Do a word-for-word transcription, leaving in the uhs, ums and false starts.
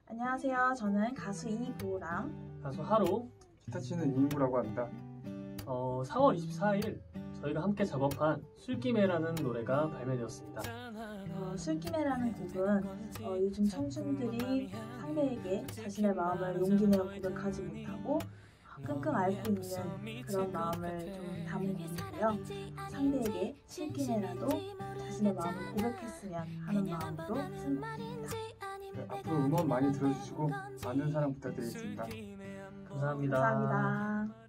안녕하세요. 저는 가수 이보랑 가수 하루. 기타 치는 이인구라고 합니다. 어, 사월 이십사일 저희가 함께 작업한 술김에라는 노래가 발매되었습니다. 어, 술김에라는 곡은 어, 요즘 청춘들이 상대에게 자신의 마음을 용기 내어 고백하지 못하고 끙끙 앓고 있는 그런 마음을 좀 담은 곡인데요. 상대에게 술김에라도 자신의 마음을 고백했으면 하는 마음으로 쓴 곡입니다. 네, 앞으로 음원 많이 들어주시고 많은 사랑 부탁드리겠습니다. 감사합니다. 감사합니다.